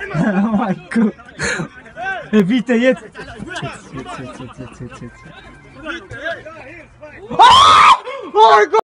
Mai cu. Evite, jetzt! Jetzt. Oh mein Gott!